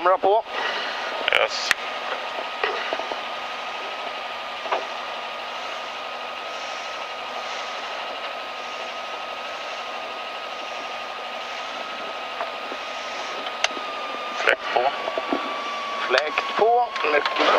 Kamera på. Yes. Fläkt på. Fläkt på. Mycket bra.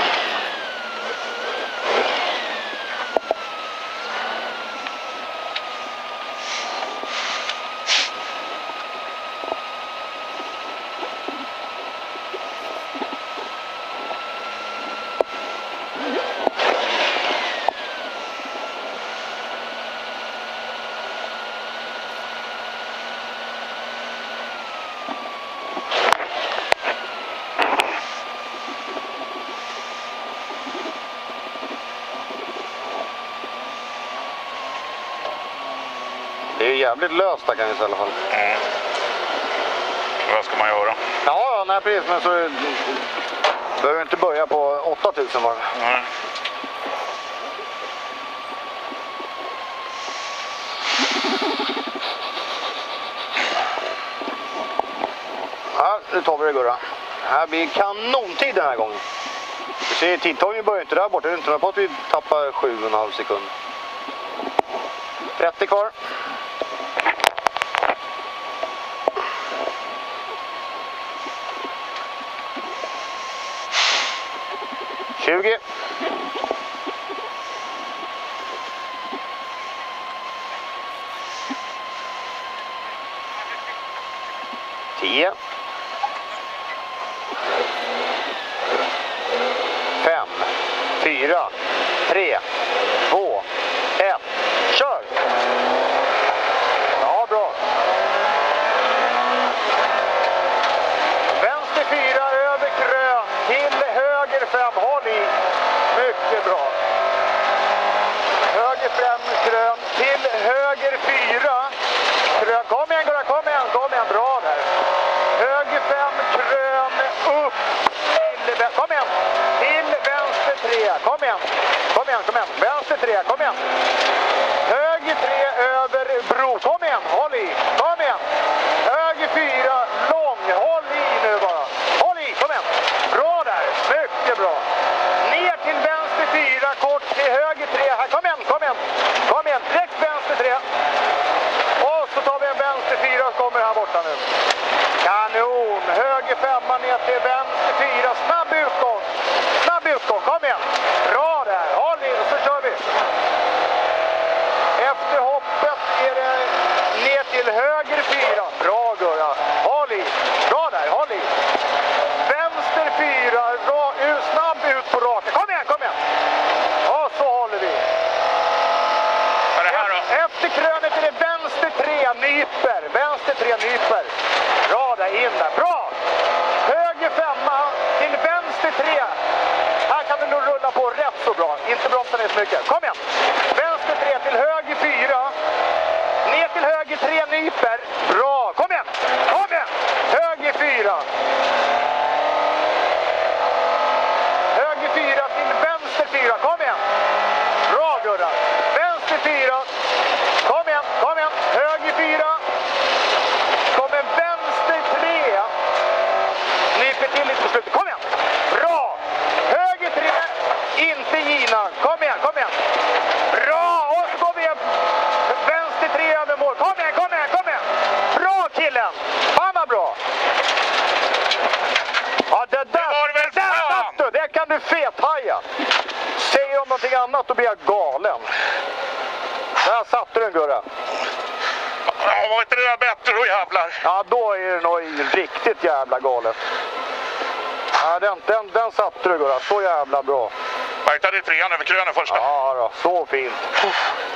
Det är jävligt löst där kan vi säga i alla fall. Mm. Vad ska man göra? Ja, nej precis, men så behöver vi inte börja på 8000 var. Nej. Ja, nu tar vi det Gurra. Det här blir kanontid den här gången. Du ser, tidtagningen börjar inte där borta. Det är inte på att vi tappar 7,5 sekund. 30 kvar. Tjugo. 10. 5, 4, 3, 2, 1. Kör! Ja, bra. Vänster 4 över krön. Till höger 5. Håll i. Mycket bra. Höger 5 krön. Till höger 4. Krön. Kom igen, Gurra. Kom igen. Kom igen. Bra där. Höger 5 krön. Upp. Till, kom igen. Till vänster 3. Kom igen. Kom igen. Kom igen. Vänster 3. Kom igen. Höger 3 över bro. Kom igen. Håll i. Kom igen. Höger 4. Lång. Håll i nu bara. Håll i. Kom igen. Bra där. Mycket bra. Ner till vänster 4. Kort till höger 3. Här. Kom igen. Kom igen. Kom igen. Direkt vänster 3. Och så tar vi en vänster 4 och kommer här borta nu. Kanon. Höger 5 ner till vänster 4. Snabb utgång. Snabb utgång. Kom igen. Bra där. Håll i och så kör vi. Efter hoppet är det ner till höger 4. Bra Gurra. Håll i. Bra där. Håll i. Vänster 4. Snabb ut på raka. Kom igen. Kom igen. Och så håller vi. Vad är det här då? Efter krönet är det vänster 3 nyper. Vänster 3 nyper. Bra där in där. Bra. Höger 5 till vänster 3. Här kan du nog rulla på rätt så bra. Inte bromsa ner så mycket. Kom igen. Vänster 3 till höger 4. Ner till höger 3 nyper. Bra. Kom igen. Kom igen. Höger 4. Höger 4 till vänster 4. Kom igen. Bra Gurra. Vänster 4. Kom igen. Kom igen. Höger 4. Kommer vänster 3. Nyper till lite på slutet. Kom igen. Bra. Höger 3. Inte Gina. Kom igen. Kom igen. Bra. Och så går vi vänster 3 över mål. Kom igen. Kom igen. Kom igen. Bra killen. Fan vad bra. Ja, det där satt du. Det kan du fethaja. Säger om någonting annat då blir jag galen. Där satte du den Gurra. Ja, var inte det där bättre då jävlar? Ja, då är det nog riktigt jävla galet. Ja, den satte du Gurra. Så jävla bra. Jag hittade 3 över krönen först. Ja då, så fint.